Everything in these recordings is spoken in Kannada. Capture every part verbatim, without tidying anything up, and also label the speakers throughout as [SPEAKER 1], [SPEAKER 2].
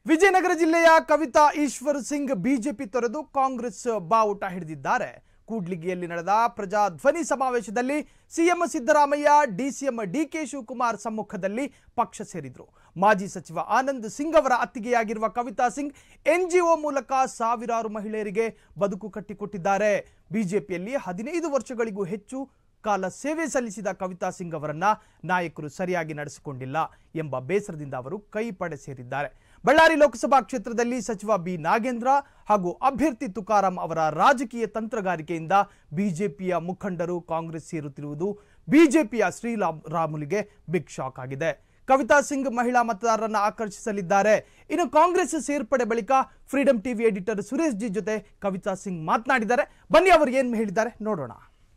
[SPEAKER 1] ವಿಜಯನಗರ ಜಿಲ್ಲೆಯ ಕವಿತಾ ಈಶ್ವರ್ ಸಿಂಗ್ ಬಿಜೆಪಿ ತೊರೆದು ಕಾಂಗ್ರೆಸ್ ಬಾವುಟ ಹಿಡಿದಿದ್ದಾರೆ. ಕೂಡ್ಲಿಗಿಯಲ್ಲಿ ನಡೆದ ಪ್ರಜಾಧ್ವನಿ ಸಮಾವೇಶದಲ್ಲಿ ಸಿಎಂ ಸಿದ್ದರಾಮಯ್ಯ, ಡಿಸಿಎಂ ಡಿಕೆ ಶಿವಕುಮಾರ್ ಸಮ್ಮುಖದಲ್ಲಿ ಪಕ್ಷ ಸೇರಿದರು. ಮಾಜಿ ಸಚಿವ ಆನಂದ್ ಸಿಂಗ್ ಅವರ ಅತ್ತಿಗೆಯಾಗಿರುವ ಕವಿತಾ ಸಿಂಗ್ ಎನ್ಜಿಒ ಮೂಲಕ ಸಾವಿರಾರು ಮಹಿಳೆಯರಿಗೆ ಬದುಕು ಕಟ್ಟಿಕೊಟ್ಟಿದ್ದಾರೆ. ಬಿಜೆಪಿಯಲ್ಲಿ ಹದಿನೈದು ವರ್ಷಗಳಿಗೂ ಹೆಚ್ಚು ಕಾಲ ಸೇವೆ ಸಲ್ಲಿಸಿದ ಕವಿತಾ ಸಿಂಗ್ ಅವರನ್ನ ನಾಯಕರು ಸರಿಯಾಗಿ ನಡೆಸಿಕೊಂಡಿಲ್ಲ ಎಂಬ ಬೇಸರದಿಂದ ಅವರು ಕೈ ಪಡೆ ಸೇರಿದ್ದಾರೆ. ಬಳ್ಳಾರಿ ಲೋಕಸಭಾ ಕ್ಷೇತ್ರದಲ್ಲಿ ಸಚಿವ ಬಿ ನಾಗೇಂದ್ರ ಹಾಗೂ ಅಭ್ಯರ್ಥಿ ತುಕಾರಾಂ ಅವರ ರಾಜಕೀಯ ತಂತ್ರಗಾರಿಕೆಯಿಂದ ಬಿಜೆಪಿಯ ಮುಖಂಡರು ಕಾಂಗ್ರೆಸ್ ಸೇರುತ್ತಿರುವುದು ಬಿಜೆಪಿಯ ಶ್ರೀರಾಮುಲುಗೆ ಬಿಗ್ ಶಾಕ್ ಆಗಿದೆ. ಕವಿತಾ ಸಿಂಗ್ ಮಹಿಳಾ ಮತದಾರರನ್ನು ಆಕರ್ಷಿಸಲಿದ್ದಾರೆ. ಇನ್ನು ಕಾಂಗ್ರೆಸ್ ಸೇರ್ಪಡೆ ಬಳಿಕ freedom TV editor Suresh G ಜೊತೆ ಕವಿತಾ ಸಿಂಗ್ ಮಾತನಾಡಿದ್ದಾರೆ. ಬನ್ನಿ ಅವರು ಏನು ಹೇಳಿದ್ದಾರೆ ನೋಡೋಣ.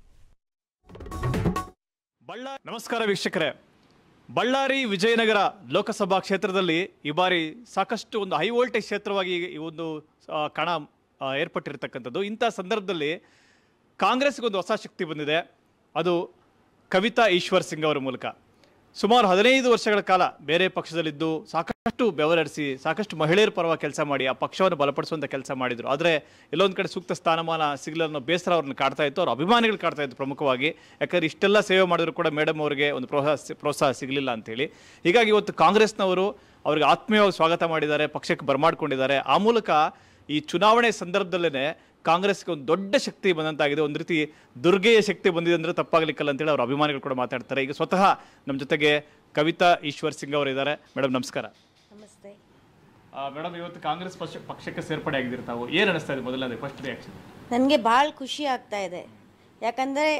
[SPEAKER 2] ಬಳ್ಳಾರಿ ನಮಸ್ಕಾರ ವೀಕ್ಷಕರೇ. ಬಳ್ಳಾರಿ ವಿಜಯನಗರ ಲೋಕಸಭಾ ಕ್ಷೇತ್ರದಲ್ಲಿ ಈ ಬಾರಿ ಸಾಕಷ್ಟು ಒಂದು ಹೈ ವೋಲ್ಟೇಜ್ ಕ್ಷೇತ್ರವಾಗಿ ಈ ಒಂದು ಕಣ ಏರ್ಪಟ್ಟಿರ್ತಕ್ಕಂಥದ್ದು. ಇಂಥ ಸಂದರ್ಭದಲ್ಲಿ ಕಾಂಗ್ರೆಸ್ಗೆ ಒಂದು ಹೊಸ ಶಕ್ತಿ ಬಂದಿದೆ. ಅದು ಕವಿತಾ ಈಶ್ವರ್ ಸಿಂಗ್ ಅವರ ಮೂಲಕ. ಸುಮಾರು ಹದಿನೈದು ವರ್ಷಗಳ ಕಾಲ ಬೇರೆ ಪಕ್ಷದಲ್ಲಿದ್ದು ಸಾಕಷ್ಟು ಬೆವರಡಿಸಿ ಸಾಕಷ್ಟು ಮಹಿಳೆಯರ ಪರವಾಗಿ ಕೆಲಸ ಮಾಡಿ ಆ ಪಕ್ಷವನ್ನು ಬಲಪಡಿಸುವಂಥ ಕೆಲಸ ಮಾಡಿದರು. ಆದರೆ ಎಲ್ಲೊಂದು ಕಡೆ ಸೂಕ್ತ ಸ್ಥಾನಮಾನ ಸಿಗಲ್ಲ ಅನ್ನೋ ಬೇಸರ ಅವ್ರನ್ನ ಕಾಡ್ತಾ ಇತ್ತು, ಅವ್ರ ಅಭಿಮಾನಿಗಳು ಕಾಡ್ತಾ ಇತ್ತು ಪ್ರಮುಖವಾಗಿ. ಯಾಕಂದರೆ ಇಷ್ಟೆಲ್ಲ ಸೇವೆ ಮಾಡಿದ್ರು ಕೂಡ ಮೇಡಮ್ ಅವರಿಗೆ ಒಂದು ಪ್ರೋತ್ಸಾಹ ಪ್ರೋತ್ಸಾಹ ಸಿಗಲಿಲ್ಲ ಅಂತೇಳಿ. ಹೀಗಾಗಿ ಇವತ್ತು ಕಾಂಗ್ರೆಸ್ನವರು ಅವರಿಗೆ ಆತ್ಮೀಯವಾಗಿ ಸ್ವಾಗತ ಮಾಡಿದ್ದಾರೆ, ಪಕ್ಷಕ್ಕೆ ಬರಮಾಡ್ಕೊಂಡಿದ್ದಾರೆ. ಆ ಮೂಲಕ ಈ ಚುನಾವಣೆ ಸಂದರ್ಭದಲ್ಲೇ ಕಾಂಗ್ರೆಸ್ಗೆ ಒಂದು ದೊಡ್ಡ ಶಕ್ತಿ ಬಂದಂತಾಗಿದೆ. ಒಂದು ರೀತಿ ದುರ್ಗೆಯ ಶಕ್ತಿ ಬಂದಿದೆ ಅಂದರೆ ತಪ್ಪಾಗಲಿಕ್ಕಲ್ಲ ಅಂತೇಳಿ ಅವ್ರ ಅಭಿಮಾನಿಗಳು ಕೂಡ ಮಾತಾಡ್ತಾರೆ. ಈಗ ಸ್ವತಃ ನಮ್ಮ ಜೊತೆಗೆ ಕವಿತಾ ಈಶ್ವರ್ ಸಿಂಗ್ ಅವರು ಇದ್ದಾರೆ. ಮೇಡಮ್ ನಮಸ್ಕಾರ.
[SPEAKER 3] ನಮಸ್ತೆ
[SPEAKER 2] ಮೇಡಮ್, ಇವತ್ತು ಕಾಂಗ್ರೆಸ್ ಪಕ್ಷ ಪಕ್ಷಕ್ಕೆ ಸೇರ್ಪಡೆ ಆಗಿದ್ದೀರಿ ತಾವು, ಏನು ಅನಿಸ್ತಾ ಇದೆ ಮೊದಲನೇ ಫಸ್ಟ್ ರಿಯಾಕ್ಷನ್?
[SPEAKER 3] ನನಗೆ ಭಾಳ ಖುಷಿ ಆಗ್ತಾ ಇದೆ. ಯಾಕಂದರೆ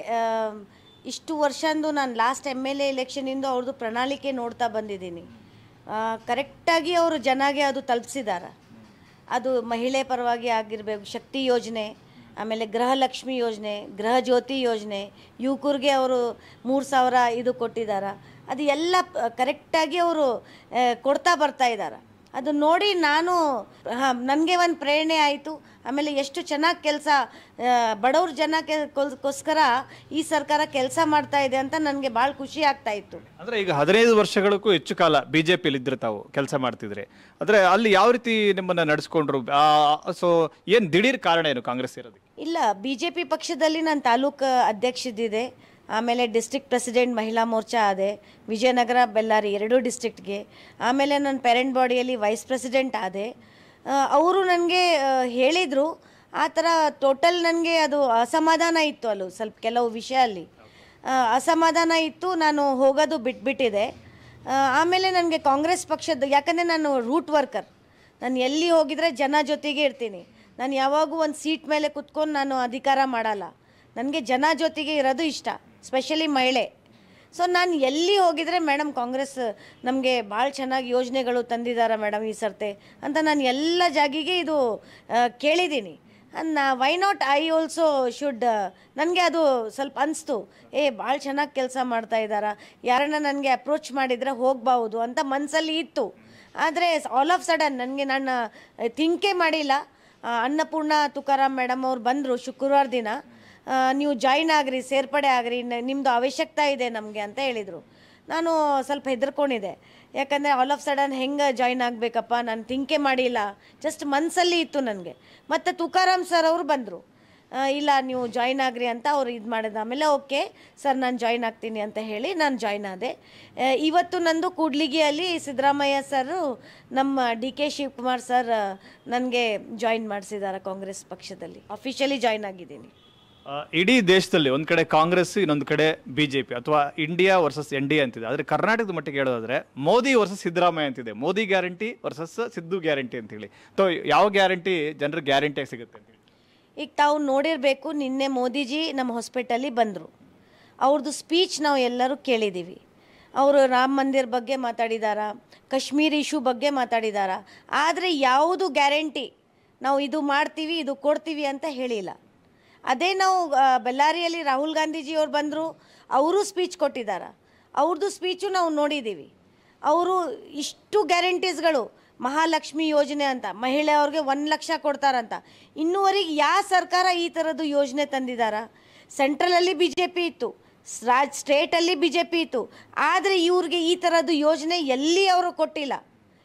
[SPEAKER 3] ಇಷ್ಟು ವರ್ಷಂದು ನಾನು ಲಾಸ್ಟ್ ಎಮ್ ಎಲ್ ಎ ಎಲೆಕ್ಷನಿಂದ ಅವ್ರದ್ದು ಪ್ರಣಾಳಿಕೆ ನೋಡ್ತಾ ಬಂದಿದ್ದೀನಿ. ಕರೆಕ್ಟಾಗಿ ಅವರು ಜನಗೆ ಅದು ತಲುಪಿಸಿದ್ದಾರೆ. ಅದು ಮಹಿಳೆ ಪರವಾಗಿ ಆಗಿರಬೇಕು, ಶಕ್ತಿ ಯೋಜನೆ, ಆಮೇಲೆ ಗೃಹಲಕ್ಷ್ಮಿ ಯೋಜನೆ, ಗೃಹ ಜ್ಯೋತಿ ಯೋಜನೆ, ಯುವಕರಿಗೆ ಅವರು ಮೂರು ಸಾವಿರ ಇದು ಕೊಟ್ಟಿದ್ದಾರೆ. ಅದು ಎಲ್ಲ ಕರೆಕ್ಟಾಗಿ ಅವರು ಕೊಡ್ತಾ ಬರ್ತಾ ಇದ್ದಾರೆ. ಅದು ನೋಡಿ ನಾನು ಹಾಂ ನನಗೆ ಒಂದು ಪ್ರೇರಣೆ ಆಯಿತು. ಆಮೇಲೆ ಎಷ್ಟು ಚೆನ್ನಾಗಿ ಕೆಲಸ ಬಡವ್ರ ಜನಕ್ಕೆ ಗೋಸ್ಕರ ಈ ಸರ್ಕಾರ ಕೆಲಸ ಮಾಡ್ತಾ ಇದೆ ಅಂತ ನನಗೆ ಭಾಳ ಖುಷಿ ಆಗ್ತಾ ಇತ್ತು.
[SPEAKER 2] ಅಂದರೆ ಈಗ ಹದಿನೈದು ವರ್ಷಗಳಕ್ಕೂ ಹೆಚ್ಚು ಕಾಲ ಬಿ ಜೆ ಪಿಯಲ್ಲಿ ಇದ್ರೆ ತಾವು ಕೆಲಸ ಮಾಡ್ತಿದ್ರೆ, ಅಂದರೆ ಅಲ್ಲಿ ಯಾವ ರೀತಿ ನಿಮ್ಮನ್ನು ನಡೆಸ್ಕೊಂಡ್ರು? ಸೊ ಏನು ದಿಢೀರ್ ಕಾರಣ ಏನು ಕಾಂಗ್ರೆಸ್ ಇರೋದಕ್ಕೆ?
[SPEAKER 3] ಇಲ್ಲ, ಬಿ ಜೆ ಪಿ ಪಕ್ಷದಲ್ಲಿ ನಾನು ತಾಲೂಕು ಅಧ್ಯಕ್ಷದಿದೆ, ಆಮೇಲೆ ಡಿಸ್ಟ್ರಿಕ್ಟ್ ಪ್ರೆಸಿಡೆಂಟ್ ಮಹಿಳಾ ಮೋರ್ಚಾ ಆದೆ, ವಿಜಯನಗರ ಬೆಳ್ಳಾರಿ ಎರಡೂ ಡಿಸ್ಟ್ರಿಕ್ಟ್ಗೆ. ಆಮೇಲೆ ನನ್ನ ಪೇರೆಂಟ್ ಬಾಡಿಯಲ್ಲಿ ವೈಸ್ ಪ್ರೆಸಿಡೆಂಟ್ ಆದೆ. ಅವರು ನನಗೆ ಹೇಳಿದರು, ಆ ಥರ ಟೋಟಲ್ ನನಗೆ ಅದು ಅಸಮಾಧಾನ ಇತ್ತು. ಅಲ್ಲೂ ಸ್ವಲ್ಪ ಕೆಲವು ವಿಷಯ ಅಲ್ಲಿ ಅಸಮಾಧಾನ ಇತ್ತು. ನಾನು ಹೋಗೋದು ಬಿಟ್ಬಿಟ್ಟಿದೆ. ಆಮೇಲೆ ನನಗೆ ಕಾಂಗ್ರೆಸ್ ಪಕ್ಷದ, ಯಾಕಂದರೆ ನಾನು ರೂಟ್ ವರ್ಕರ್, ನಾನು ಎಲ್ಲಿ ಹೋಗಿದರೆ ಜನ ಜೊತೆಗೆ ಇರ್ತೀನಿ. ನಾನು ಯಾವಾಗೂ ಒಂದು ಸೀಟ್ ಮೇಲೆ ಕುತ್ಕೊಂಡು ನಾನು ಅಧಿಕಾರ ಮಾಡಲ್ಲ. ನನಗೆ ಜನ ಜೊತೆಗೆ ಇರೋದು ಇಷ್ಟ, ಸ್ಪೆಷಲಿ ಮಹಿಳೆ. ಸೊ ನಾನು ಎಲ್ಲಿ ಹೋಗಿದರೆ ಮೇಡಮ್ ಕಾಂಗ್ರೆಸ್ ನಮಗೆ ಭಾಳ ಚೆನ್ನಾಗಿ ಯೋಜನೆಗಳು ತಂದಿದ್ದಾರೆ ಮೇಡಮ್ ಈ ಸರ್ತೆ ಅಂತ ನಾನು ಎಲ್ಲ ಜಾಗಿಗೆ ಇದು ಕೇಳಿದ್ದೀನಿ. ನಾ why not I also should, ನನಗೆ ಅದು ಸ್ವಲ್ಪ ಅನಿಸ್ತು, ಏ ಭಾಳ ಚೆನ್ನಾಗಿ ಕೆಲಸ ಮಾಡ್ತಾ ಇದ್ದಾರೆ, ಯಾರನ್ನ ನನಗೆ ಅಪ್ರೋಚ್ ಮಾಡಿದರೆ ಹೋಗ್ಬಾವುದು ಅಂತ ಮನಸ್ಸಲ್ಲಿ ಇತ್ತು. ಆದರೆ ಆಲ್ ಆಫ್ ಸಡನ್ ನನಗೆ ನಾನು ಥಿಂಕೇ ಮಾಡಿಲ್ಲ. ಅನ್ನಪೂರ್ಣ ತುಕಾರಾಂ ಮೇಡಮ್ ಅವ್ರು ಬಂದರು ಶುಕ್ರವಾರ ದಿನ, ನೀವು ಜಾಯಿನ್ ಆಗ್ರಿ, ಸೇರ್ಪಡೆ ಆಗ್ರಿ, ನಿಮ್ಮದು ಅವಶ್ಯಕತೆ ಇದೆ ನಮಗೆ ಅಂತ ಹೇಳಿದರು. ನಾನು ಸ್ವಲ್ಪ ಹೆದರ್ಕೊಂಡಿದ್ದೆ. ಯಾಕಂದರೆ ಆಲ್ ಆಫ್ ಸಡನ್ ಹೆಂಗೆ ಜಾಯಿನ್ ಆಗಬೇಕಪ್ಪ, ನಾನು ಥಿಂಕೇ ಮಾಡಿಲ್ಲ, ಜಸ್ಟ್ ಮನಸ್ಸಲ್ಲಿ ಇತ್ತು ನನಗೆ. ಮತ್ತು ತುಕಾರಾಂ ಸರ್ ಅವರು ಬಂದರು, ಇಲ್ಲ ನೀವು ಜಾಯಿನ್ ಆಗ್ರಿ ಅಂತ ಅವ್ರು ಇದು ಮಾಡಿದ. ಆಮೇಲೆ ಓಕೆ ಸರ್ ನಾನು ಜಾಯಿನ್ ಆಗ್ತೀನಿ ಅಂತ ಹೇಳಿ ನಾನು ಜಾಯಿನ್ ಆದೆ. ಇವತ್ತು ನಂದು ಕೂಡ್ಲಿಗಿಯಲ್ಲಿ ಸಿದ್ದರಾಮಯ್ಯ ಸರ್, ನಮ್ಮ ಡಿ ಕೆ ಶಿವಕುಮಾರ್ ಸರ್ ನನಗೆ ಜಾಯಿನ್ ಮಾಡಿಸಿದ್ದಾರೆ ಕಾಂಗ್ರೆಸ್ ಪಕ್ಷದಲ್ಲಿ. ಅಫಿಷಿಯಲಿ ಜಾಯಿನ್ ಆಗಿದ್ದೀನಿ.
[SPEAKER 2] ಇಡೀ ದೇಶದಲ್ಲಿ ಒಂದು ಕಡೆ ಕಾಂಗ್ರೆಸ್, ಇನ್ನೊಂದು ಕಡೆ ಬಿ ಜೆ ಪಿ ಅಥವಾ India versus N D A ಅಂತಿದೆ. ಆದರೆ ಕರ್ನಾಟಕದ ಮಟ್ಟಿಗೆ ಹೇಳೋದಾದ್ರೆ ಮೋದಿ ವರ್ಸಸ್ ಸಿದ್ದರಾಮಯ್ಯ ಅಂತಿದೆ. Modi guarantee versus Siddu guarantee ಅಂತೇಳಿ. ಸೊ ಯಾವ ಗ್ಯಾರಂಟಿ ಜನರಿಗೆ ಗ್ಯಾರಂಟಿಯಾಗಿ ಸಿಗುತ್ತೆ ಅಂತೇಳಿ?
[SPEAKER 3] ಈಗ ತಾವು ನೋಡಿರಬೇಕು, ನಿನ್ನೆ ಮೋದಿಜಿ ನಮ್ಮ ಹಾಸ್ಪಿಟಲಿಗೆ ಬಂದರು. ಅವ್ರದ್ದು ಸ್ಪೀಚ್ ನಾವು ಎಲ್ಲರೂ ಕೇಳಿದ್ದೀವಿ. ಅವರು ರಾಮ ಮಂದಿರ ಬಗ್ಗೆ ಮಾತಾಡಿದಾರ, ಕಾಶ್ಮೀರ್ ಇಶ್ಯೂ ಬಗ್ಗೆ ಮಾತಾಡಿದಾರ. ಆದರೆ ಯಾವುದು ಗ್ಯಾರಂಟಿ ನಾವು ಇದು ಮಾಡ್ತೀವಿ ಇದು ಕೊಡ್ತೀವಿ ಅಂತ ಹೇಳಿಲ್ಲ. ಅದೇ ನಾವು ಬಳ್ಳಾರಿಯಲ್ಲಿ ರಾಹುಲ್ ಗಾಂಧೀಜಿಯವ್ರು ಬಂದರು, ಅವರು ಸ್ಪೀಚ್ ಕೊಟ್ಟಿದ್ದಾರೆ. ಅವ್ರದ್ದು ಸ್ಪೀಚು ನಾವು ನೋಡಿದ್ದೀವಿ. ಅವರು ಇಷ್ಟು ಗ್ಯಾರಂಟೀಸ್ಗಳು, ಮಹಾಲಕ್ಷ್ಮಿ ಯೋಜನೆ ಅಂತ ಮಹಿಳೆಯವ್ರಿಗೆ ಒಂದು ಲಕ್ಷ ಕೊಡ್ತಾರಂತ, ಇನ್ನೂವರೆಗೆ ಯಾವ ಸರ್ಕಾರ ಈ ಥರದ್ದು ಯೋಜನೆ ತಂದಿದ್ದಾರ? ಸೆಂಟ್ರಲಲ್ಲಿ ಬಿ ಜೆ ಪಿ ಇತ್ತು, ರಾಜ್ ಸ್ಟೇಟಲ್ಲಿ ಬಿ ಜೆ ಪಿ ಇತ್ತು, ಆದರೆ ಇವ್ರಿಗೆ ಈ ಥರದ್ದು ಯೋಜನೆ ಎಲ್ಲಿ ಅವರು ಕೊಟ್ಟಿಲ್ಲ.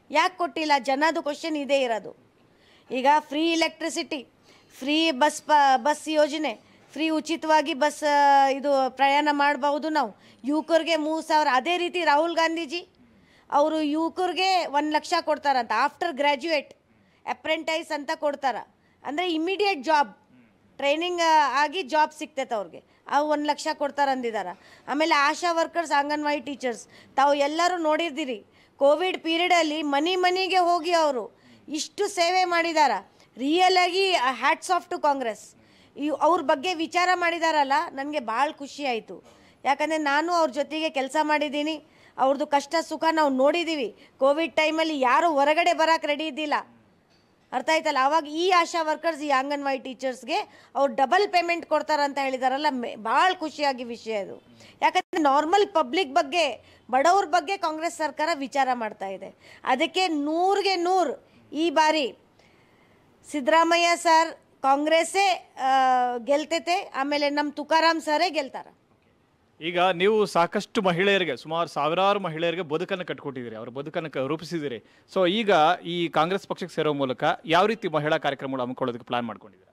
[SPEAKER 3] ಯಾಕೆ ಕೊಟ್ಟಿಲ್ಲ? ಜನದು ಕ್ವಶನ್ ಇದೇ ಇರೋದು. ಈಗ ಫ್ರೀ ಎಲೆಕ್ಟ್ರಿಸಿಟಿ, ಫ್ರೀ ಬಸ್ ಪ ಬಸ್ ಯೋಜನೆ, ಫ್ರೀ ಉಚಿತವಾಗಿ ಬಸ್ ಇದು ಪ್ರಯಾಣ ಮಾಡಬಹುದು ನಾವು. ಯುವಕರಿಗೆ ಮೂರು ಸಾವಿರ. ಅದೇ ರೀತಿ ರಾಹುಲ್ ಗಾಂಧೀಜಿ ಅವರು ಯುವಕರಿಗೆ ಒಂದು ಲಕ್ಷ ಕೊಡ್ತಾರಂತ. ಆಫ್ಟರ್ ಗ್ರ್ಯಾಜುಯೇಟ್ ಅಪ್ರೆಂಟೈಸ್ ಅಂತ ಕೊಡ್ತಾರೆ. ಅಂದರೆ ಇಮಿಡಿಯೇಟ್ ಜಾಬ್ ಟ್ರೈನಿಂಗ್ ಆಗಿ ಜಾಬ್ ಸಿಗ್ತೈತೆ ಅವ್ರಿಗೆ. ಅವು ಒಂದು ಲಕ್ಷ ಕೊಡ್ತಾರೆ ಅಂದಿದ್ದಾರೆ. ಆಮೇಲೆ ಆಶಾ ವರ್ಕರ್ಸ್, ಅಂಗನವಾಡಿ ಟೀಚರ್ಸ್, ತಾವು ಎಲ್ಲರೂ ನೋಡಿದ್ದೀರಿ ಕೋವಿಡ್ ಪೀರಿಯಡಲ್ಲಿ ಮನೆ ಮನೆಗೆ ಹೋಗಿ ಅವರು ಇಷ್ಟು ಸೇವೆ ಮಾಡಿದ್ದಾರೆ. ರಿಯಲ್ ಆಗಿ ಹ್ಯಾಟ್ಸ್ ಆಫ್ ಟು ಕಾಂಗ್ರೆಸ್. ಈ ಅವ್ರ ಬಗ್ಗೆ ವಿಚಾರ ಮಾಡಿದಾರಲ್ಲ, ನನಗೆ ಭಾಳ ಖುಷಿ ಆಯಿತು. ಯಾಕಂದರೆ ನಾನು ಅವ್ರ ಜೊತೆಗೆ ಕೆಲಸ ಮಾಡಿದ್ದೀನಿ. ಅವ್ರದ್ದು ಕಷ್ಟ ಸುಖ ನಾವು ನೋಡಿದ್ದೀವಿ. ಕೋವಿಡ್ ಟೈಮಲ್ಲಿ ಯಾರು ಹೊರಗಡೆ ಬರೋಕ್ಕೆ ರೆಡಿ ಇದ್ದಿಲ್ಲ, ಅರ್ಥ ಆಯ್ತಲ್ಲ. ಆವಾಗ ಈ ಆಶಾ ವರ್ಕರ್ಸ್, ಈ ಅಂಗನವಾಡಿ ಟೀಚರ್ಸ್ಗೆ ಅವ್ರು ಡಬಲ್ ಪೇಮೆಂಟ್ ಕೊಡ್ತಾರಂತ ಹೇಳಿದಾರಲ್ಲ, ಭಾಳ ಖುಷಿಯಾಗಿ ವಿಷಯ ಇದು. ಯಾಕಂದರೆ ನಾರ್ಮಲ್ ಪಬ್ಲಿಕ್ ಬಗ್ಗೆ, ಬಡವ್ರ ಬಗ್ಗೆ ಕಾಂಗ್ರೆಸ್ ಸರ್ಕಾರ ವಿಚಾರ ಮಾಡ್ತಾ ಇದೆ. ಅದಕ್ಕೆ ನೂರಿಗೆ ನೂರು ಈ ಬಾರಿ ಸಿದ್ದರಾಮಯ್ಯ ಸರ್ ಕಾಂಗ್ರೆಸ್ಸೇ ಗೆಲ್ತೈತೆ. ಆಮೇಲೆ ನಮ್ಮ ತುಕಾರಾಮ್ ಸರೇ ಗೆಲ್ತಾರೆ.
[SPEAKER 2] ಈಗ ನೀವು ಸಾಕಷ್ಟು ಮಹಿಳೆಯರಿಗೆ, ಸುಮಾರು ಸಾವಿರಾರು ಮಹಿಳೆಯರಿಗೆ ಬದುಕನ್ನು ಕಟ್ಕೊಟ್ಟಿದ್ದೀರಿ, ಅವ್ರ ಬದುಕನ್ನು ರೂಪಿಸಿದ್ದೀರಿ. ಸೊ ಈಗ ಈ ಕಾಂಗ್ರೆಸ್ ಪಕ್ಷಕ್ಕೆ ಸೇರೋ ಮೂಲಕ ಯಾವ ರೀತಿ ಮಹಿಳಾ ಕಾರ್ಯಕ್ರಮಗಳು ಹಮ್ಮಿಕೊಳ್ಳೋದಕ್ಕೆ ಪ್ಲಾನ್ ಮಾಡ್ಕೊಂಡಿದ್ದೀರಾ?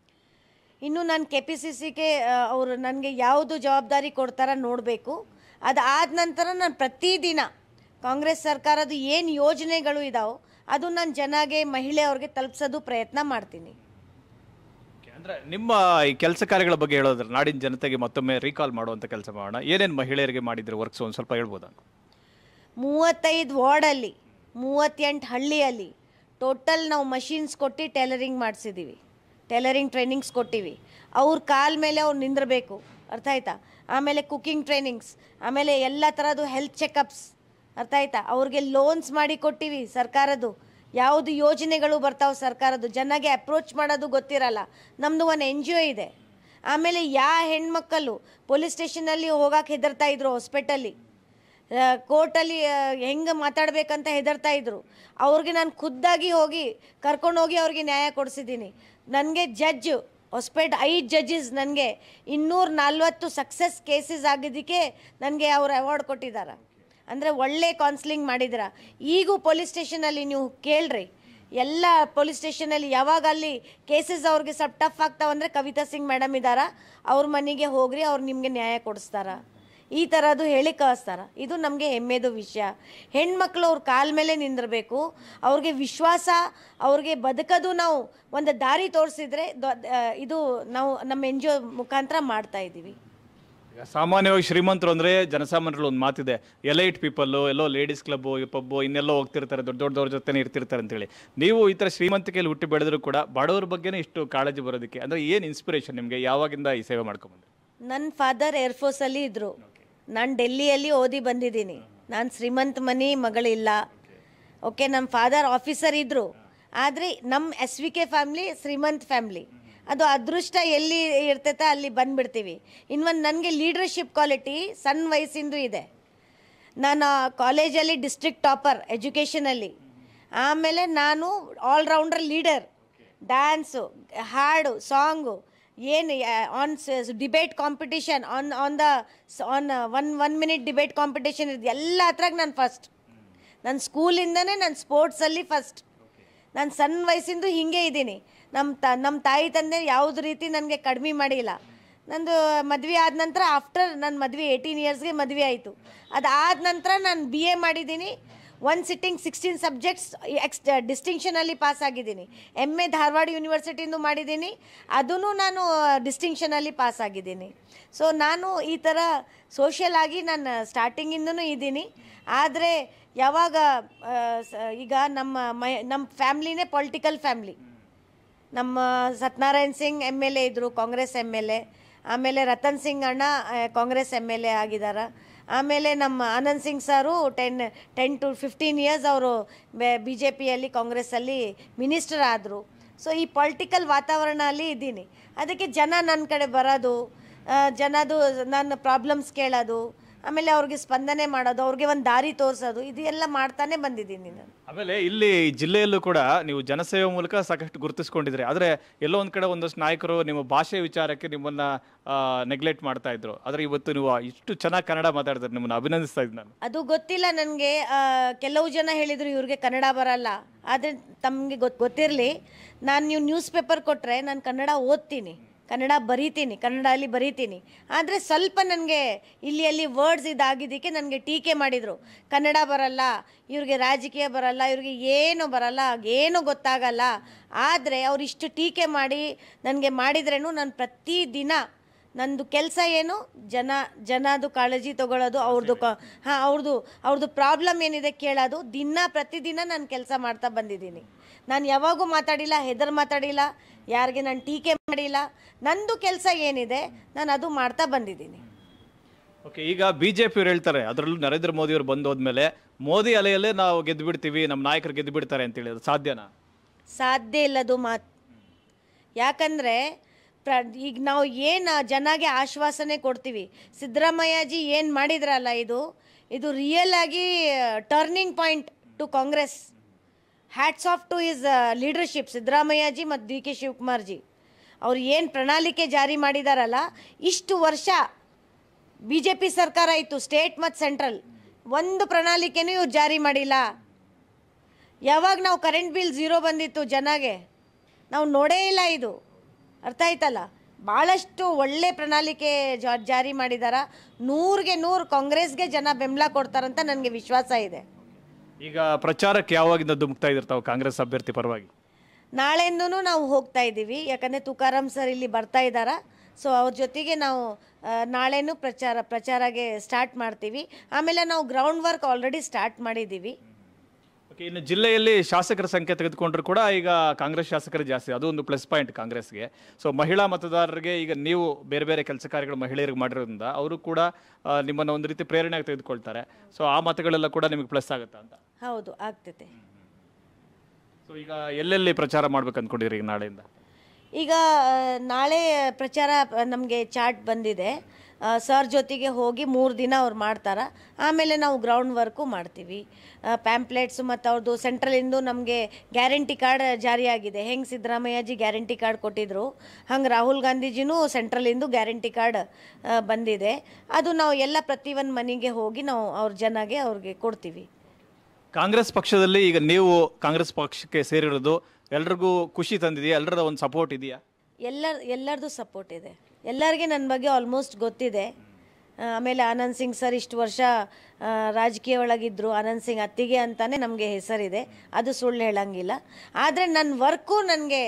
[SPEAKER 3] ಇನ್ನು ನಾನು ಕೆ ಪಿ ಸಿ ಸಿಗೆ ಅವರು ನನಗೆ ಯಾವುದು ಜವಾಬ್ದಾರಿ ಕೊಡ್ತಾರ ನೋಡಬೇಕು. ಅದಾದ ನಂತರ ನಾನು ಪ್ರತಿದಿನ ಕಾಂಗ್ರೆಸ್ ಸರ್ಕಾರದ ಏನು ಯೋಜನೆಗಳು ಇದಾವೋ ಅದು ನಾನು ಜನಗೆ, ಮಹಿಳೆಯವ್ರಿಗೆ ತಲುಪಿಸೋದು ಪ್ರಯತ್ನ ಮಾಡ್ತೀನಿ.
[SPEAKER 2] ಅಂದರೆ ನಿಮ್ಮ ಈ ಕೆಲಸ ಕಾರ್ಯಗಳ ಬಗ್ಗೆ ಹೇಳೋದ್ರೆ ನಾಡಿನ ಜನತೆಗೆ ಮತ್ತೊಮ್ಮೆ ರೀಕಾಲ್ ಮಾಡುವಂಥ ಕೆಲಸ ಮಾಡೋಣ. ಏನೇನು ಮಹಿಳೆಯರಿಗೆ ಮಾಡಿದ್ರೆ ವರ್ಕ್ಸ್ ಒಂದು ಸ್ವಲ್ಪ ಹೇಳ್ಬೋದಾ?
[SPEAKER 3] ಮೂವತ್ತೈದು ವಾರ್ಡಲ್ಲಿ, ಮೂವತ್ತೆಂಟು ಹಳ್ಳಿಯಲ್ಲಿ ಟೋಟಲ್ ನಾವು ಮಷೀನ್ಸ್ ಕೊಟ್ಟು ಟೈಲರಿಂಗ್ ಮಾಡಿಸಿದ್ದೀವಿ. ಟೈಲರಿಂಗ್ ಟ್ರೈನಿಂಗ್ಸ್ ಕೊಟ್ಟಿವಿ. ಅವ್ರ ಕಾಲ ಮೇಲೆ ಅವ್ರು ನಿಂದಿರಬೇಕು, ಅರ್ಥ ಆಯ್ತಾ. ಆಮೇಲೆ ಕುಕ್ಕಿಂಗ್ ಟ್ರೈನಿಂಗ್ಸ್, ಆಮೇಲೆ ಎಲ್ಲ ಥರದ್ದು ಹೆಲ್ತ್ ಚೆಕಪ್ಸ್, ಅರ್ಥ ಆಯ್ತಾ. ಅವ್ರಿಗೆ ಲೋನ್ಸ್ ಮಾಡಿ ಕೊಟ್ಟಿವಿ ಸರ್ಕಾರದ್ದು. ಯಾವುದು ಯೋಜನೆಗಳು ಬರ್ತಾವೆ ಸರ್ಕಾರದ್ದು, ಜನಗೆ ಅಪ್ರೋಚ್ ಮಾಡೋದು ಗೊತ್ತಿರಲ್ಲ. ನಮ್ಮದು ಒಂದು ಎನ್ ಜಿ ಒ ಇದೆ. ಆಮೇಲೆ ಯಾವ ಹೆಣ್ಮಕ್ಕಳು ಪೊಲೀಸ್ ಸ್ಟೇಷನಲ್ಲಿ ಹೋಗೋಕೆ ಹೆದರ್ತಾ ಇದ್ರು, ಹಾಸ್ಪಿಟಲ್ಲಿ ಕೋರ್ಟಲ್ಲಿ ಹೆಂಗೆ ಮಾತಾಡಬೇಕಂತ ಹೆದರ್ತಾ ಇದ್ರು, ಅವ್ರಿಗೆ ನಾನು ಖುದ್ದಾಗಿ ಹೋಗಿ ಕರ್ಕೊಂಡೋಗಿ ಅವ್ರಿಗೆ ನ್ಯಾಯ ಕೊಡಿಸಿದ್ದೀನಿ. ನನಗೆ ಜಡ್ಜ್ ಹಾಸ್ಪಿಟ್ ಐದು ಜಡ್ಜಸ್ ನನಗೆ ಇನ್ನೂರ ನಲ್ವತ್ತು ಸಕ್ಸಸ್ ಕೇಸಸ್ ಆಗಿದ್ದಕ್ಕೆ ನನಗೆ ಅವ್ರು ಅವಾರ್ಡ್ ಕೊಟ್ಟಿದ್ದಾರೆ. ಅಂದರೆ ಒಳ್ಳೆ ಕೌನ್ಸಿಲಿಂಗ್ ಮಾಡಿದ್ರ. ಈಗೂ ಪೊಲೀಸ್ ಸ್ಟೇಷನಲ್ಲಿ ನೀವು ಕೇಳ್ರಿ, ಎಲ್ಲ ಪೊಲೀಸ್ ಸ್ಟೇಷನಲ್ಲಿ ಯಾವಾಗ ಅಲ್ಲಿ ಕೇಸಸ್ ಅವ್ರಿಗೆ ಸ್ವಲ್ಪ ಟಫ್ ಆಗ್ತಾವಂದರೆ ಕವಿತಾ ಸಿಂಗ್ ಮೇಡಮ್ ಇದ್ದಾರ, ಅವ್ರ ಮನೆಗೆ ಹೋಗ್ರಿ, ಅವ್ರು ನಿಮಗೆ ನ್ಯಾಯ ಕೊಡಿಸ್ತಾರ. ಈ ಥರದ್ದು ಹೇಳಿ ಕಳಿಸ್ತಾರ. ಇದು ನಮಗೆ ಹೆಮ್ಮೆದು ವಿಷಯ. ಹೆಣ್ಮಕ್ಳು ಅವ್ರ ಕಾಲ ಮೇಲೆ ನಿಂದಿರಬೇಕು. ಅವ್ರಿಗೆ ವಿಶ್ವಾಸ, ಅವ್ರಿಗೆ ಬದುಕೋದು ನಾವು ಒಂದು ದಾರಿ ತೋರಿಸಿದ್ರೆ ಇದು ನಾವು ನಮ್ಮ ಎನ್ ಜಿ ಒ ಮುಖಾಂತರ ಮಾಡ್ತಾ ಇದ್ದೀವಿ.
[SPEAKER 2] ಸಾಮಾನ್ಯವಾಗಿ ಶ್ರೀಮಂತರು ಅಂದರೆ ಜನಸಾಮಾನ್ಯರು ಒಂದು ಮಾತಿದೆ, ಎಲೈಟ್ ಪೀಪಲ್ಲು, ಎಲ್ಲೋ ಲೇಡೀಸ್ ಕ್ಲಬ್ಬು, ಪಬ್ಬು, ಇನ್ನೆಲ್ಲೋ ಹೋಗ್ತಿರ್ತಾರೆ, ದೊಡ್ಡ ದೊಡ್ಡವ್ರ ಜೊತೆ ಇರ್ತಿರ್ತಾರೆ ಅಂತೇಳಿ. ನೀವು ಈ ಥರ ಶ್ರೀಮಂತಿಕೆಯಲ್ಲಿ ಹುಟ್ಟಿ ಬೆಳೆದರೂ ಕೂಡ ಬಡವ್ರ ಬಗ್ಗೆನೇ ಇಷ್ಟು ಕಾಳಜಿ ಬರೋದಕ್ಕೆ ಅಂದರೆ ಏನು ಇನ್ಸ್ಪಿರೇಷನ್ ನಿಮಗೆ? ಯಾವಾಗಿಂದ ಈ ಸೇವೆ ಮಾಡ್ಕೊಂಬಂದ್ರೆ?
[SPEAKER 3] ನನ್ನ ಫಾದರ್ ಏರ್ಫೋರ್ಸಲ್ಲಿ ಇದ್ದರು. ನಾನು ಡೆಲ್ಲಿಯಲ್ಲಿ ಓದಿ ಬಂದಿದ್ದೀನಿ. ನಾನು ಶ್ರೀಮಂತ ಮನೆ ಮಗಳಿಲ್ಲ. ಓಕೆ, ನಮ್ಮ ಫಾದರ್ ಆಫೀಸರ್ ಇದ್ದರು. ಆದರೆ ನಮ್ಮ ಎಸ್ ವಿ ಕೆ ಫ್ಯಾಮ್ಲಿ ಶ್ರೀಮಂತ ಫ್ಯಾಮ್ಲಿ. ಅದು ಅದೃಷ್ಟ ಎಲ್ಲಿ ಇರ್ತೈತೆ ಅಲ್ಲಿ ಬಂದುಬಿಡ್ತೀವಿ. ಇನ್ನೊಂದು ನನಗೆ ಲೀಡರ್ಶಿಪ್ ಕ್ವಾಲಿಟಿ ಸಣ್ಣ ವಯಸ್ಸಿಂದು ಇದೆ. ನಾನು ಕಾಲೇಜಲ್ಲಿ ಡಿಸ್ಟ್ರಿಕ್ಟ್ ಟಾಪರ್ ಎಜುಕೇಷನಲ್ಲಿ. ಆಮೇಲೆ ನಾನು ಆಲ್ರೌಂಡರ್ ಲೀಡರ್. ಡ್ಯಾನ್ಸು, ಹಾಡು, ಸಾಂಗು, ಏನು on debate competition, on on the on one one minute debate competition ಇದೆ, ಎಲ್ಲ ಹತ್ರಾಗ ನಾನು ಫಸ್ಟ್. ನನ್ನ ಸ್ಕೂಲಿಂದನೇ ನಾನು ಸ್ಪೋರ್ಟ್ಸಲ್ಲಿ ಫಸ್ಟ್. ನಾನು ಸಣ್ಣ ವಯಸ್ಸಿಂದು ಹೀಗೆ ಇದ್ದೀನಿ. ನಮ್ಮ ತ ನಮ್ಮ ತಾಯಿ ತಂದೆ ಯಾವುದೇ ರೀತಿ ನನಗೆ ಕಡಿಮೆ ಮಾಡಿಲ್ಲ. ನಂದು ಮದುವೆ ಆದ ನಂತರ ಆಫ್ಟರ್ ನನ್ನ ಮದುವೆ ಏಯ್ಟೀನ್ ಇಯರ್ಸ್ಗೆ ಮದುವೆ ಆಯಿತು. ಅದಾದ ನಂತರ ನಾನು ಬಿ ಎ ಮಾಡಿದ್ದೀನಿ. ಒನ್ ಸಿಟ್ಟಿಂಗ್ ಸಿಕ್ಸ್ಟೀನ್ ಸಬ್ಜೆಕ್ಟ್ಸ್ ಎಕ್ಸ್ ಡಿಸ್ಟಿಂಕ್ಷನಲ್ಲಿ ಪಾಸ್ ಆಗಿದ್ದೀನಿ. ಎಮ್ ಎ ಧಾರವಾಡ ಯೂನಿವರ್ಸಿಟಿಯಿಂದ ಮಾಡಿದ್ದೀನಿ, ಅದೂ ನಾನು ಡಿಸ್ಟಿಂಕ್ಷನಲ್ಲಿ ಪಾಸ್ ಆಗಿದ್ದೀನಿ. ಸೊ ನಾನು ಈ ಥರ ಸೋಷಿಯಲ್ ಆಗಿ ನಾನು ಸ್ಟಾರ್ಟಿಂಗಿಂದನೂ ಇದ್ದೀನಿ. ಆದರೆ ಯಾವಾಗ ಈಗ ನಮ್ಮ ಮೈ ನಮ್ಮ ಫ್ಯಾಮ್ಲಿನೇ ಪೊಲಿಟಿಕಲ್ ಫ್ಯಾಮ್ಲಿ. ನಮ್ಮ Satyanarayan Singh M L A ಇದ್ದರು, ಕಾಂಗ್ರೆಸ್ ಎಮ್ ಎಲ್ ಎ. ಆಮೇಲೆ ರತನ್ ಸಿಂಗ್ ಅಣ್ಣ ಕಾಂಗ್ರೆಸ್ ಎಮ್ ಎಲ್ ಎ ಆಗಿದ್ದಾರೆ. ಆಮೇಲೆ ನಮ್ಮ Anand Singh sir ten ten to fifteen years ಅವರು ಬಿ ಜೆ ಪಿಯಲ್ಲಿ ಕಾಂಗ್ರೆಸ್ಸಲ್ಲಿ ಮಿನಿಸ್ಟರ್ ಆದರು. ಸೊ ಈ ಪೊಲಿಟಿಕಲ್ ವಾತಾವರಣ ಅಲ್ಲಿ ಇದ್ದೀನಿ. ಅದಕ್ಕೆ ಜನ ನನ್ನ ಕಡೆ ಬರೋದು, ಜನದು ನನ್ನ ಪ್ರಾಬ್ಲಮ್ಸ್ ಕೇಳೋದು, ಆಮೇಲೆ ಅವ್ರಿಗೆ ಸ್ಪಂದನೆ ಮಾಡೋದು, ಅವ್ರಿಗೆ ಒಂದು ದಾರಿ ತೋರಿಸೋದು, ಇದೆಲ್ಲ ಮಾಡ್ತಾನೆ ಬಂದಿದ್ದೀನಿ ನಾನು.
[SPEAKER 2] ಆಮೇಲೆ ಇಲ್ಲಿ ಜಿಲ್ಲೆಯಲ್ಲೂ ಕೂಡ ನೀವು ಜನಸೇವೆ ಮೂಲಕ ಸಾಕಷ್ಟು ಗುರುತಿಸ್ಕೊಂಡಿದ್ರಿ. ಆದರೆ ಎಲ್ಲೋ ಒಂದು ಕಡೆ ಒಂದಷ್ಟು ನಾಯಕರು ನಿಮ್ಮ ಭಾಷೆ ವಿಚಾರಕ್ಕೆ ನಿಮ್ಮನ್ನ ನೆಗ್ಲೆಕ್ಟ್ ಮಾಡ್ತಾ ಇದ್ರು. ಆದರೆ ಇವತ್ತು ನೀವು ಇಷ್ಟು ಚೆನ್ನಾಗಿ ಕನ್ನಡ ಮಾತಾಡಿದ್ರೆ ನಿಮ್ಮನ್ನು ಅಭಿನಂದಿಸ್ತಾ ಇದ್ದೀನಿ ನಾನು.
[SPEAKER 3] ಅದು ಗೊತ್ತಿಲ್ಲ ನನಗೆ. ಕೆಲವು ಜನ ಹೇಳಿದರು ಇವ್ರಿಗೆ ಕನ್ನಡ ಬರಲ್ಲ. ಆದರೆ ತಮಗೆ ಗೊತ್ತು ಗೊತ್ತಿರಲಿ, ನಾನು ನೀವು ನ್ಯೂಸ್ ಪೇಪರ್ ಕೊಟ್ಟರೆ ನಾನು ಕನ್ನಡ ಓದ್ತೀನಿ, ಕನ್ನಡ ಬರೀತೀನಿ, ಕನ್ನಡದಲ್ಲಿ ಬರೀತೀನಿ. ಆದರೆ ಸ್ವಲ್ಪ ನನಗೆ ಇಲ್ಲಿ ಅಲ್ಲಿ ವರ್ಡ್ಸ್ ಇದಾಗಿದ್ದಕ್ಕೆ ನನಗೆ ಟೀಕೆ ಮಾಡಿದರು. ಕನ್ನಡ ಬರಲ್ಲ, ಇವ್ರಿಗೆ ರಾಜಕೀಯ ಬರಲ್ಲ, ಇವ್ರಿಗೆ ಏನು ಬರಲ್ಲ, ಏನೂ ಗೊತ್ತಾಗಲ್ಲ. ಆದರೆ ಅವರಿಷ್ಟು ಟೀಕೆ ಮಾಡಿ ನನಗೆ ಮಾಡಿದ್ರೇನು ನಾನು ಪ್ರತಿದಿನ ನಂದು ಕೆಲಸ ಏನು, ಜನ ಜನದು ಕಾಳಜಿ ತೊಗೊಳ್ಳೋದು, ಅವ್ರದ್ದು ಕ ಹಾಂ ಅವ್ರದ್ದು ಅವ್ರದ್ದು ಪ್ರಾಬ್ಲಮ್ ಏನಿದೆ ಕೇಳೋದು. ದಿನ ಪ್ರತಿದಿನ ನಾನು ಕೆಲಸ ಮಾಡ್ತಾ ಬಂದಿದ್ದೀನಿ. ನಾನು ಯಾವಾಗೂ ಮಾತಾಡಿಲ್ಲ, ಹೆದರ್ ಮಾತಾಡಿಲ್ಲ, ಯಾರಿಗೆ ನಾನು ಟೀಕೆ ಮಾಡಿಲ್ಲ. ನಂದು ಕೆಲಸ ಏನಿದೆ ನಾನು ಅದು ಮಾಡ್ತಾ ಬಂದಿದ್ದೀನಿ.
[SPEAKER 2] ಓಕೆ, ಈಗ ಬಿ ಜೆ ಪಿಯವ್ರು ಹೇಳ್ತಾರೆ, ಅದರಲ್ಲೂ ನರೇಂದ್ರ ಮೋದಿ ಅವರು ಬಂದು ಹೋದ್ಮೇಲೆ ಮೋದಿ ಅಲೆಯಲ್ಲೇ ನಾವು ಗೆದ್ದು ಬಿಡ್ತೀವಿ, ನಮ್ಮ ನಾಯಕರು ಗೆದ್ದು ಬಿಡ್ತಾರೆ ಅಂತೇಳಿ, ಅದು ಸಾಧ್ಯನಾ?
[SPEAKER 3] ಸಾಧ್ಯ ಇಲ್ಲದು ಮಾತು. ಯಾಕಂದರೆ ಪ್ರ ಈಗ ನಾವು ಏನು ಜನಗೆ ಆಶ್ವಾಸನೆ ಕೊಡ್ತೀವಿ, ಸಿದ್ದರಾಮಯ್ಯಜಿ ಏನು ಮಾಡಿದ್ರಲ್ಲ, ಇದು ಇದು ರಿಯಲ್ ಆಗಿ turning point to Congress. Hats off to his leadership, ಸಿದ್ದರಾಮಯ್ಯಜಿ ಮತ್ತು ಡಿ ಕೆ ಶಿವಕುಮಾರ್ ಜಿ. ಅವ್ರು ಏನು ಪ್ರಣಾಳಿಕೆ ಜಾರಿ ಮಾಡಿದಾರಲ್ಲ, ಇಷ್ಟು ವರ್ಷ ಬಿ ಜೆ ಪಿ ಸರ್ಕಾರ ಇತ್ತು, ಸ್ಟೇಟ್ ಮತ್ತು ಸೆಂಟ್ರಲ್, ಒಂದು ಪ್ರಣಾಳಿಕೆನೂ ಇವ್ರು ಜಾರಿ ಮಾಡಿಲ್ಲ. ಯಾವಾಗ ನಾವು ಕರೆಂಟ್ ಬಿಲ್ ಝೀರೋ ಬಂದಿತ್ತು ಜನಗೆ, ನಾವು ನೋಡೇ ಇಲ್ಲ. ಇದು ಅರ್ಥ ಆಯ್ತಲ್ಲ. ಭಾಳಷ್ಟು ಒಳ್ಳೆ ಪ್ರಣಾಳಿಕೆ ಜಾರಿ ಮಾಡಿದಾರ. ನೂರಿಗೆ ನೂರು ಕಾಂಗ್ರೆಸ್ಗೆ ಜನ ಬೆಂಬಲ ಕೊಡ್ತಾರಂತ ನನಗೆ ವಿಶ್ವಾಸ ಇದೆ.
[SPEAKER 2] ಈಗ ಪ್ರಚಾರಕ್ಕೆ ಯಾವಾಗಿಂದ ಧುಮುಕ್ತಾ ಇದ್ದಿರ್ತಾವೆ ಕಾಂಗ್ರೆಸ್ ಅಭ್ಯರ್ಥಿ ಪರವಾಗಿ?
[SPEAKER 3] ನಾಳೆಯಿಂದನೂ ನಾವು ಹೋಗ್ತಾ ಇದ್ದೀವಿ. ಯಾಕಂದರೆ ತುಕಾರಾಮ್ ಸರ್ ಇಲ್ಲಿ ಬರ್ತಾ ಇದ್ದಾರ. ಸೊ ಅವ್ರ ಜೊತೆಗೆ ನಾವು ನಾಳೆನೂ ಪ್ರಚಾರ ಪ್ರಚಾರಗೆ ಸ್ಟಾರ್ಟ್ ಮಾಡ್ತೀವಿ. ಆಮೇಲೆ ನಾವು ಗ್ರೌಂಡ್ ವರ್ಕ್ ಆಲ್ರೆಡಿ ಸ್ಟಾರ್ಟ್ ಮಾಡಿದ್ದೀವಿ.
[SPEAKER 2] ಓಕೆ, ಇನ್ನು ಜಿಲ್ಲೆಯಲ್ಲಿ ಶಾಸಕರ ಸಂಖ್ಯೆ ತೆಗೆದುಕೊಂಡ್ರು ಕೂಡ ಈಗ ಕಾಂಗ್ರೆಸ್ ಶಾಸಕರು ಜಾಸ್ತಿ, ಅದು ಒಂದು ಪ್ಲಸ್ ಪಾಯಿಂಟ್ ಕಾಂಗ್ರೆಸ್ಗೆ. ಸೊ ಮಹಿಳಾ ಮತದಾರರಿಗೆ ಈಗ ನೀವು ಬೇರೆ ಬೇರೆ ಕೆಲಸ ಕಾರ್ಯಗಳು ಮಹಿಳೆಯರಿಗೆ ಮಾಡಿರೋದ್ರಿಂದ ಅವರು ಕೂಡ ನಿಮ್ಮನ್ನು ಒಂದು ರೀತಿ ಪ್ರೇರಣೆಯಾಗಿ ತೆಗೆದುಕೊಳ್ತಾರೆ. ಸೊ ಆ ಮತಗಳೆಲ್ಲ ಕೂಡ ನಿಮಗೆ ಪ್ಲಸ್ ಆಗುತ್ತಾ ಅಂತ?
[SPEAKER 3] ಹೌದು, ಆಗ್ತೈತೆ.
[SPEAKER 2] ಸೊ ಈಗ ಎಲ್ಲೆಲ್ಲಿ ಪ್ರಚಾರ ಮಾಡ್ಬೇಕು ಅಂದ್ಕೊಂಡಿರಿ ಈಗ ನಾಳೆಯಿಂದ?
[SPEAKER 3] ಈಗ ನಾಳೆ ಪ್ರಚಾರ ನಮಗೆ ಚಾರ್ಟ್ ಬಂದಿದೆ. ಸರ್ ಜೊತೆಗೆ ಹೋಗಿ ಮೂರು ದಿನ ಅವ್ರು ಮಾಡ್ತಾರೆ. ಆಮೇಲೆ ನಾವು ಗ್ರೌಂಡ್ ವರ್ಕು ಮಾಡ್ತೀವಿ. ಪ್ಯಾಂಪ್ಲೆಟ್ಸು ಮತ್ತು ಅವ್ರದ್ದು ಸೆಂಟ್ರಲಿಂದು ನಮಗೆ ಗ್ಯಾರಂಟಿ ಕಾರ್ಡ್ ಜಾರಿಯಾಗಿದೆ. ಹೆಂಗೆ ಸಿದ್ದರಾಮಯ್ಯಜಿ ಗ್ಯಾರಂಟಿ ಕಾರ್ಡ್ ಕೊಟ್ಟಿದ್ರು, ಹಂಗೆ ರಾಹುಲ್ ಗಾಂಧೀಜಿನೂ ಸೆಂಟ್ರಲಿಂದು ಗ್ಯಾರಂಟಿ ಕಾರ್ಡ್ ಬಂದಿದೆ. ಅದು ನಾವು ಎಲ್ಲ ಪ್ರತಿಯೊಂದು ಮನೆಗೆ ಹೋಗಿ ನಾವು ಅವ್ರ ಜನಗೆ ಅವ್ರಿಗೆ ಕೊಡ್ತೀವಿ.
[SPEAKER 2] ಕಾಂಗ್ರೆಸ್ ಪಕ್ಷದಲ್ಲಿ ಈಗ ನೀವು ಕಾಂಗ್ರೆಸ್ ಪಕ್ಷಕ್ಕೆ ಸೇರಿರೋದು ಎಲ್ರಿಗೂ ಖುಷಿ ತಂದಿದೆಯಾ? ಎಲ್ಲರದ ಒಂದು ಸಪೋರ್ಟ್ ಇದೆಯಾ?
[SPEAKER 3] ಎಲ್ಲ ಎಲ್ಲರದು ಸಪೋರ್ಟ್ ಇದೆ. ಎಲ್ಲರಿಗೆ ನನ್ನ ಬಗ್ಗೆ ಆಲ್ಮೋಸ್ಟ್ ಗೊತ್ತಿದೆ. ಆಮೇಲೆ ಆನಂದ್ ಸಿಂಗ್ ಸರ್ ಇಷ್ಟು ವರ್ಷ ರಾಜಕೀಯ ಒಳಗಿದ್ದರು. ಆನಂದ್ ಸಿಂಗ್ ಅತ್ತಿಗೆ ಅಂತಲೇ ನಮಗೆ ಹೆಸರಿದೆ, ಅದು ಸುಳ್ಳು ಹೇಳಂಗಿಲ್ಲ. ಆದರೆ ನನ್ನ ವರ್ಕು ನನಗೆ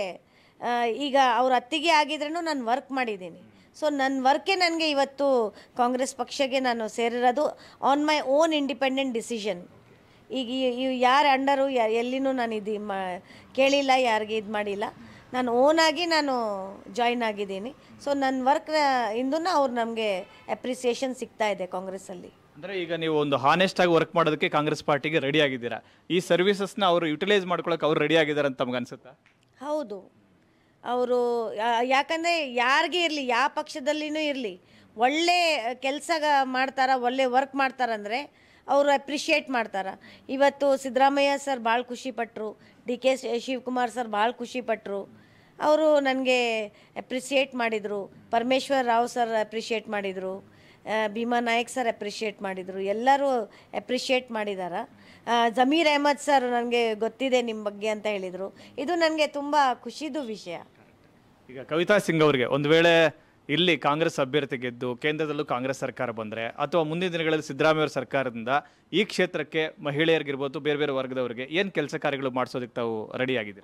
[SPEAKER 3] ಈಗ ಅವ್ರ ಅತ್ತಿಗೆ ಆಗಿದ್ರೂ ನಾನು ವರ್ಕ್ ಮಾಡಿದ್ದೀನಿ. ಸೊ ನನ್ನ ವರ್ಕೇ ನನಗೆ ಇವತ್ತು ಕಾಂಗ್ರೆಸ್ ಪಕ್ಷಕ್ಕೆ ನಾನು ಸೇರಿರೋದು on my own independent decision. ಈಗ ಇವು ಯಾರ ಅಂಡರು ಎಲ್ಲಿನೂ ನಾನು ಇದು ಮಾ ಕೇಳಿಲ್ಲ, ಯಾರಿಗೆ ಇದು ಮಾಡಿಲ್ಲ. ನಾನು ಓನಾಗಿ ನಾನು ಜಾಯ್ನ್ ಆಗಿದ್ದೀನಿ. ಸೊ ನನ್ನ ವರ್ಕ್ ಇಂದೂ ಅವ್ರು ನಮಗೆ ಅಪ್ರಿಸಿಯೇಷನ್ ಸಿಗ್ತಾ ಇದೆ ಕಾಂಗ್ರೆಸ್ಸಲ್ಲಿ.
[SPEAKER 2] ಅಂದರೆ ಈಗ ನೀವು ಒಂದು ಹಾನೆಸ್ಟ್ ಆಗಿ ವರ್ಕ್ ಮಾಡೋದಕ್ಕೆ ಕಾಂಗ್ರೆಸ್ ಪಾರ್ಟಿಗೆ ರೆಡಿ ಆಗಿದ್ದೀರಾ. ಈ ಸರ್ವಿಸಸ್ನ ಅವರು ಯುಟಿಲೈಸ್ ಮಾಡ್ಕೊಳ್ಳೋಕೆ ಅವ್ರು ರೆಡಿ ಆಗಿದ್ದಾರೆ ಅಂತ ತಮ್ಗೆ ಅನ್ಸುತ್ತಾ?
[SPEAKER 3] ಹೌದು, ಅವರು ಯಾಕಂದರೆ ಯಾರಿಗೆ ಇರಲಿ, ಯಾವ ಪಕ್ಷದಲ್ಲಿನೂ ಇರಲಿ, ಒಳ್ಳೆ ಕೆಲಸ ಮಾಡ್ತಾರ, ಒಳ್ಳೆ ವರ್ಕ್ ಮಾಡ್ತಾರಂದರೆ ಅವರು ಅಪ್ರಿಷಿಯೇಟ್ ಮಾಡ್ತಾರೆ. ಇವತ್ತು ಸಿದ್ದರಾಮಯ್ಯ ಸರ್ ಭಾಳ ಖುಷಿಪಟ್ಟರು, ಡಿ ಕೆ ಶಿವಕುಮಾರ್ ಸರ್ ಭಾಳ ಖುಷಿಪಟ್ಟರು. ಅವರು ನನಗೆ ಅಪ್ರಿಷಿಯೇಟ್ ಮಾಡಿದರು. ಪರಮೇಶ್ವರ್ ರಾವ್ ಸರ್ ಅಪ್ರಿಷಿಯೇಟ್ ಮಾಡಿದರು. ಭೀಮಾ ನಾಯಕ್ ಸರ್ ಅಪ್ರಿಷಿಯೇಟ್ ಮಾಡಿದರು. ಎಲ್ಲರೂ ಅಪ್ರಿಷಿಯೇಟ್ ಮಾಡಿದ್ದಾರೆ. ಜಮೀರ್ ಅಹಮದ್ ಸರ್ ನನಗೆ ಗೊತ್ತಿದೆ ನಿಮ್ಮ ಬಗ್ಗೆ ಅಂತ ಹೇಳಿದರು. ಇದು ನನಗೆ ತುಂಬ ಖುಷಿದು ವಿಷಯ.
[SPEAKER 2] ಈಗ ಕವಿತಾ ಸಿಂಗ್ ಅವರಿಗೆ ಒಂದು ವೇಳೆ ಇಲ್ಲಿ ಕಾಂಗ್ರೆಸ್ ಅಭ್ಯರ್ಥಿ ಗೆದ್ದು ಕೇಂದ್ರದಲ್ಲೂ ಕಾಂಗ್ರೆಸ್ ಸರ್ಕಾರ ಬಂದರೆ ಅಥವಾ ಮುಂದಿನ ದಿನಗಳಲ್ಲಿ ಸಿದ್ದರಾಮಯ್ಯ ಅವರ ಸರ್ಕಾರದಿಂದ ಈ ಕ್ಷೇತ್ರಕ್ಕೆ ಮಹಿಳೆಯರಿಗಿರ್ಬೋದು, ಬೇರೆ ಬೇರೆ ವರ್ಗದವರಿಗೆ ಏನು ಕೆಲಸ ಕಾರ್ಯಗಳು ಮಾಡಿಸೋದಕ್ಕೆ ತಾವು ರೆಡಿ ಆಗಿದ್ದೀರಾ?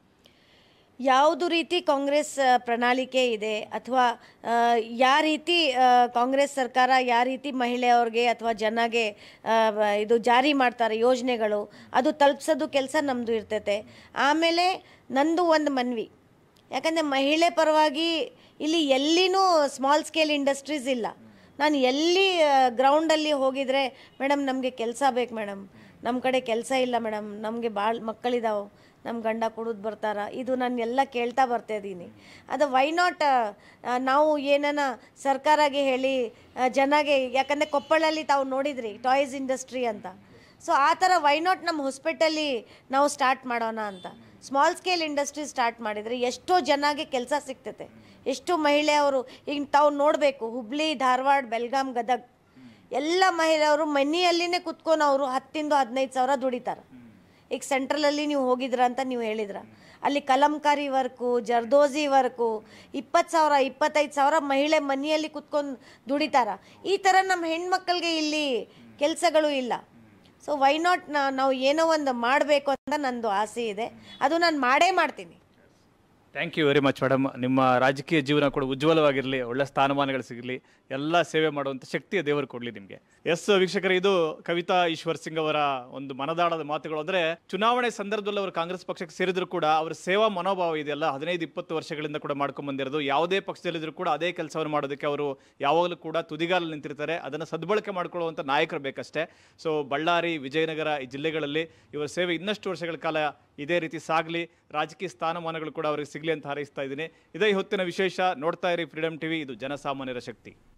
[SPEAKER 3] ಯಾವುದು ರೀತಿ ಕಾಂಗ್ರೆಸ್ ಪ್ರಣಾಳಿಕೆ ಇದೆ ಅಥವಾ ಯಾವ ರೀತಿ ಕಾಂಗ್ರೆಸ್ ಸರ್ಕಾರ ಯಾವ ರೀತಿ ಮಹಿಳೆಯವ್ರಿಗೆ ಅಥವಾ ಜನಗೆ ಇದು ಜಾರಿ ಮಾಡ್ತಾರೆ ಯೋಜನೆಗಳು, ಅದು ತಲುಪಿಸೋದು ಕೆಲಸ ನಮ್ಮದು ಇರ್ತೈತೆ. ಆಮೇಲೆ ನಂದು ಒಂದು ಮನವಿ, ಯಾಕಂದರೆ ಮಹಿಳೆ ಪರವಾಗಿ ಇಲ್ಲಿ ಎಲ್ಲಿನೂ ಸ್ಮಾಲ್ ಸ್ಕೇಲ್ ಇಂಡಸ್ಟ್ರೀಸ್ ಇಲ್ಲ. ನಾನು ಎಲ್ಲಿ ಗ್ರೌಂಡಲ್ಲಿ ಹೋಗಿದರೆ ಮೇಡಮ್ ನಮಗೆ ಕೆಲಸ ಬೇಕು ಮೇಡಮ್, ನಮ್ಮ ಕಡೆ ಕೆಲಸ ಇಲ್ಲ ಮೇಡಮ್, ನಮಗೆ ಭಾಳ ಮಕ್ಕಳಿದಾವೆ, ನಮ್ಮ ಗಂಡ ಕುಡಿದು ಬರ್ತಾರ, ಇದು ನಾನು ಎಲ್ಲ ಕೇಳ್ತಾ ಬರ್ತಾಯಿದ್ದೀನಿ. ಅದು ವೈ ನಾಟ್ ನಾವು ಏನನ ಸರ್ಕಾರಗೆ ಹೇಳಿ ಜನಗೆ, ಯಾಕಂದರೆ ಕೊಪ್ಪಳಲ್ಲಿ ತಾವು ನೋಡಿದ್ರಿ ಟಾಯ್ಸ್ ಇಂಡಸ್ಟ್ರಿ ಅಂತ, ಸೊ ಆ ಥರ ವೈ ನಾಟ್ ನಮ್ಮ ಹಾಸ್ಪಿಟಲ್ಲಿ ನಾವು ಸ್ಟಾರ್ಟ್ ಮಾಡೋಣ ಅಂತ ಸ್ಮಾಲ್ ಸ್ಕೇಲ್ ಇಂಡಸ್ಟ್ರಿ ಸ್ಟಾರ್ಟ್ ಮಾಡಿದರೆ ಎಷ್ಟೋ ಜನಗೆ ಕೆಲಸ ಸಿಗ್ತೈತೆ. ಎಷ್ಟೋ ಮಹಿಳೆಯವರು ಈಗ ತಾವು ನೋಡಬೇಕು, ಹುಬ್ಳಿ, ಧಾರವಾಡ, ಬೆಲ್ಗಾಮ್, ಗದಗ್ ಎಲ್ಲ ಮಹಿಳೆಯರು ಮನೆಯಲ್ಲಿನೇ ಕುತ್ಕೊಂಡು ಅವರು ಹತ್ತಿಂದ ಹದಿನೈದು ಸಾವಿರ ದುಡಿತಾರೆ. ಈಗ ಸೆಂಟ್ರಲಲ್ಲಿ ನೀವು ಹೋಗಿದ್ರ ಅಂತ ನೀವು ಹೇಳಿದ್ರ, ಅಲ್ಲಿ ಕಲಂಕಾರಿ ವರ್ಕು, ಜರ್ದೋಜಿ ವರ್ಕು, ಇಪ್ಪತ್ತು ಸಾವಿರ ಇಪ್ಪತ್ತೈದು ಸಾವಿರ ಮಹಿಳೆ ಮನೆಯಲ್ಲಿ ಕುತ್ಕೊಂಡು ದುಡಿತಾರ. ಈ ಥರ ನಮ್ಮ ಹೆಣ್ಮಕ್ಳಿಗೆ ಇಲ್ಲಿ ಕೆಲಸಗಳು ಇಲ್ಲ. ಸೊ ವೈ ನಾಟ್ ನಾವು ಏನೋ ಒಂದು ಮಾಡಬೇಕು ಅಂತ ನಂದು ಆಸೆ ಇದೆ, ಅದು ನಾನು ಮಾಡೇ ಮಾಡ್ತೀನಿ.
[SPEAKER 2] Thank you very much madam. ನಿಮ್ಮ ರಾಜಕೀಯ ಜೀವನ ಕೂಡ ಉಜ್ವಲವಾಗಿರಲಿ, ಒಳ್ಳೆ ಸ್ಥಾನಮಾನಗಳು ಸಿಗಲಿ, ಎಲ್ಲ ಸೇವೆ ಮಾಡುವಂಥ ಶಕ್ತಿಯ ದೇವರು ಕೊಡಲಿ ನಿಮಗೆ. ಎಸ್ ವೀಕ್ಷಕರೇ, ಇದು ಕವಿತಾ ಈಶ್ವರ್ ಸಿಂಗ್ ಅವರ ಒಂದು ಮನದಾಳದ ಮಾತುಗಳು. ಅಂದರೆ ಚುನಾವಣೆ ಸಂದರ್ಭದಲ್ಲಿ ಅವರು ಕಾಂಗ್ರೆಸ್ ಪಕ್ಷಕ್ಕೆ ಸೇರಿದ್ರು ಕೂಡ ಅವರ ಸೇವಾ ಮನೋಭಾವ ಇದೆಯಲ್ಲ ಹದಿನೈದು ಇಪ್ಪತ್ತು ವರ್ಷಗಳಿಂದ ಕೂಡ ಮಾಡ್ಕೊಂಡು ಬಂದಿರೋದು. ಯಾವುದೇ ಪಕ್ಷದಲ್ಲಿದ್ದರೂ ಕೂಡ ಅದೇ ಕೆಲಸವನ್ನು ಮಾಡೋದಕ್ಕೆ ಅವರು ಯಾವಾಗಲೂ ಕೂಡ ತುದಿಗಾಲಲ್ಲಿ ನಿಂತಿರ್ತಾರೆ. ಅದನ್ನು ಸದ್ಬಳಕೆ ಮಾಡಿಕೊಳ್ಳುವಂಥ ನಾಯಕರು ಬೇಕಷ್ಟೇ. ಸೊ ಬಳ್ಳಾರಿ, ವಿಜಯನಗರ ಈ ಜಿಲ್ಲೆಗಳಲ್ಲಿ ಇವರ ಸೇವೆ ಇನ್ನಷ್ಟು ವರ್ಷಗಳ ಕಾಲ ಇದೇ ರೀತಿ ಸಾಗಲಿ, ರಾಜಕೀಯ ಸ್ಥಾನಮಾನಗಳು ಕೂಡ ಅವರಿಗೆ ಸಿಗಲಿ ಅಂತ ಹಾರೈಸ್ತಾ ಇದ್ದೀನಿ. ಇದೇ ಹೊತ್ತಿನ ವಿಶೇಷ. ನೋಡ್ತಾ ಇರಿ ಫ್ರೀಡಮ್ ಟಿವಿ, ಇದು ಜನಸಾಮಾನ್ಯರ ಶಕ್ತಿ.